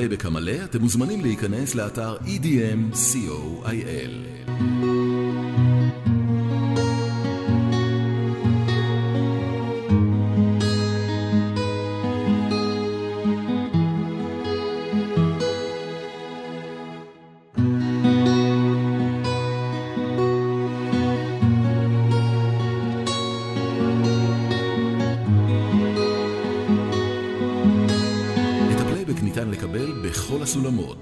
הפלייבק המלא, אתם מוזמנים להיכנס לאתר EDM.co.il. ניתן לקבל בכל הסולמות.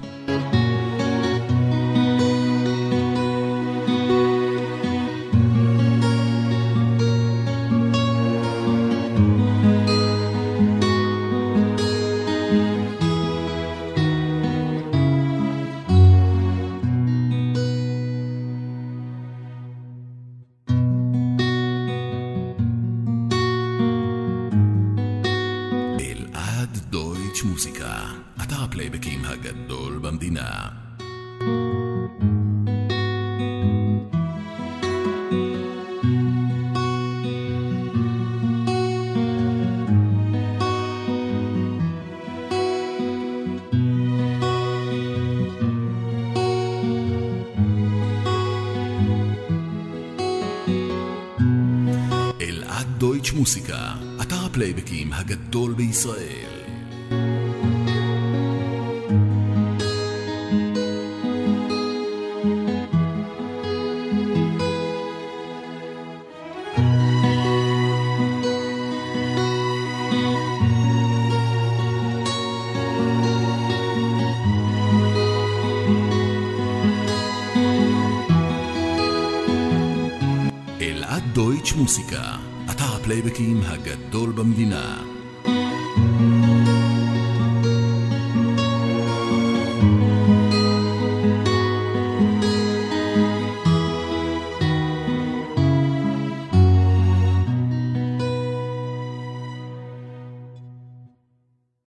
דויטש מוזיקה, אתר הפלייבקים הגדול במדינה. אלעד דויטש מוזיקה, אתר הפלייבקים הגדול בישראל. אלעד דויטש מוזיקה, אתר הפלייבקים הגדול במדינה.